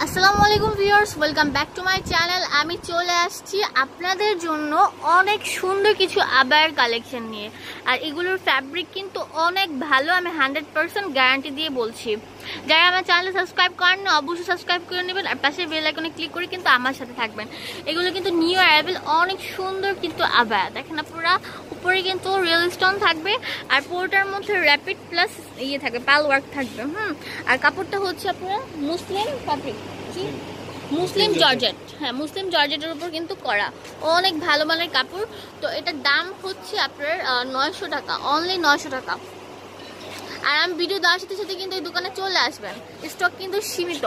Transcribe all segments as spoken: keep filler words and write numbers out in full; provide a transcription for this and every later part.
আসসালামু আলাইকুম viewers, welcome back to my channel. আমি চলে আসছি আপনাদের জন্য অনেক সুন্দর কিছু আবায়ের কালেকশন নিয়ে। আর এগুলোর ফ্যাব্রিক কিন্তু অনেক ভালো, আমি হান্ড্রেড পার্সেন্ট গ্যারান্টি দিয়ে বলছি। যারা আমার চ্যানেলে সাবস্ক্রাইব করেন না অবশ্যই সাবস্ক্রাইব করে নেবেন, আর পাশে বেল আইকনে ক্লিক করে কিন্তু আমার সাথে থাকবেন। এগুলো কিন্তু নিউ অ্যারাইভেল অনেক সুন্দর কিন্তু আবায়া, দেখেন আপনারা উপরে কিন্তু রিয়েল স্টোন থাকবে, আর পুরোটার মধ্যে র্যাপিড প্লাস ইয়ে থাকবে, পাল ওয়ার্ক থাকবে। হুম আর কাপড়টা হচ্ছে আপনারা মুসলিম ফ্যাব্রিক, কি মুসলিম জর্জেট, হ্যাঁ মুসলিম জর্জেটের উপর কিন্তু করা, অনেক ভালো মানের কাপড়। তো এটার দাম হচ্ছে আপনার নয়শো টাকা, অনলি নয়শো টাকা। আর আমি ভিডিও দেওয়ার সাথে সাথে কিন্তু এই দোকানে চলে আসবেন, স্টক কিন্তু সীমিত।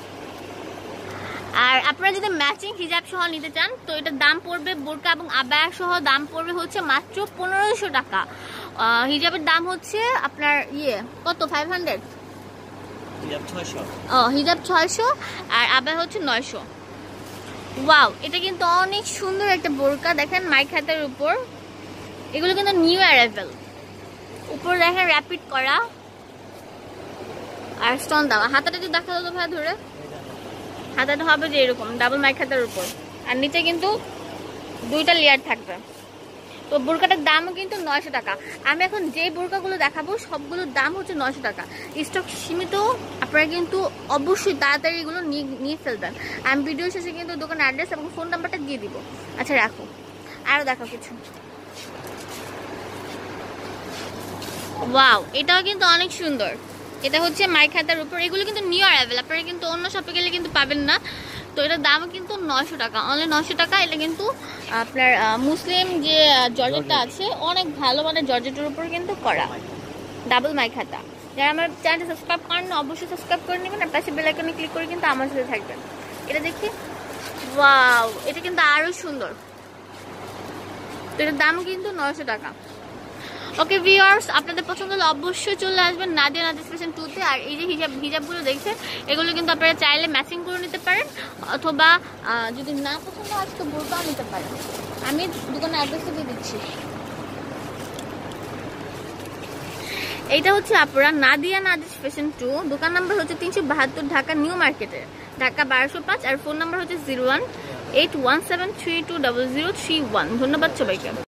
আর আপনারা যদি ম্যাচিং হিজাব সহ নিতে চান তো এটার দাম পড়বে, বোরকা এবং আবায়া সহ দাম পড়বে হচ্ছে মাত্র পনেরোশো টাকা। হিজাবের দাম হচ্ছে আপনার ইয়ে কত ফাইভ হান্ড্রেড, ও হিজাব ছয়শো আর আবায়া হচ্ছে নয়শো। ওয়াও, এটা কিন্তু অনেক সুন্দর একটা বোরকা, দেখেন মাইক হাতের উপর। এগুলো কিন্তু নিউ অ্যারাইভেল, উপর দেখেন র্যাপিড করা আর স্টোন দেওয়া। হাতাটা যদি দেখা যাবে ভাই ধরে, হাতাটা হবে যে এরকম ডাবল মাইক হাতের উপর, আর নিচে কিন্তু দুইটা লেয়ার থাকবে। তো বোরকাটার দামও কিন্তু নয়শো টাকা। আমি এখন যে বোরকাগুলো দেখাবো সবগুলোর দাম হচ্ছে নয়শো টাকা। স্টক সীমিত, আপনারা কিন্তু অবশ্যই তাড়াতাড়ি এগুলো নিয়ে ফেলবেন। আমি ভিডিও শেষে কিন্তু দোকানের অ্যাড্রেস এবং ফোন নাম্বারটা দিয়ে দিব। আচ্ছা রাখো, আরও দেখো কিছু। ওয়াও, এটাও কিন্তু অনেক সুন্দর, এটা হচ্ছে মাইক হাতার উপর। এগুলো কিন্তু নিউ অ্যারাইভেল, আপনারা কিন্তু অন্য শপে গেলে কিন্তু পাবেন না। তো এটার দামও কিন্তু নয়শো টাকা, অনলি নয়শো টাকা। এটা কিন্তু আপনার মুসলিম যে জর্জেটটা আছে অনেক ভালো মানের জর্জেটের উপর কিন্তু করা, ডাবল মাইক হাতা। যারা আমার চ্যানেলটা সাবস্ক্রাইব করেন না অবশ্যই সাবস্ক্রাইব করে নেবেন, আর পাশে বেল আইকনে ক্লিক করে কিন্তু আমার সাথে থাকবেন। এটা দেখি, ওয়াও এটা কিন্তু আরও সুন্দর। তো এটার দামও কিন্তু নয়শো টাকা। ওকে ভিউয়ার্স, আপনাদের পছন্দ হলে অবশ্যই চলে আসবেন নাদিয়া নাদিয়া ফ্যাশন টুতে। আর এই যে হিজাব হিজাবগুলো দেখছেন এগুলো কিন্তু আপনারা চাইলে ম্যাচিং করে নিতে পারেন, অথবা যদি না পছন্দ হয় তো বোরকাও নিতে পারেন। আমি দোকানের অ্যাড্রেসটা দিয়ে দিচ্ছি। এইটা হচ্ছে আপনারা নাদিয়া নাদিয়া ফ্যাশন টু, দোকান নাম্বার হচ্ছে তিনশো বাহাত্তর, ঢাকা নিউ মার্কেটে, ঢাকা বারোশো পাঁচ। আর ফোন নাম্বার হচ্ছে zero one eight one seven three two double zero three one. ধন্যবাদ সবাইকে।